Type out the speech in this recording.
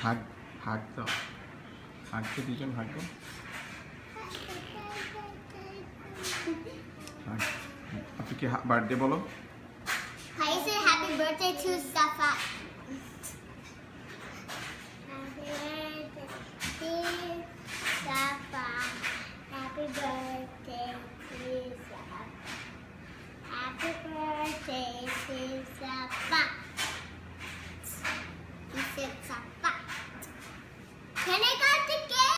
হাগ হাগ দাও, হাগ তো দুজন হাগ দাও, আপনি কি বার্থডে বলো? Can you say happy birthday to Safa?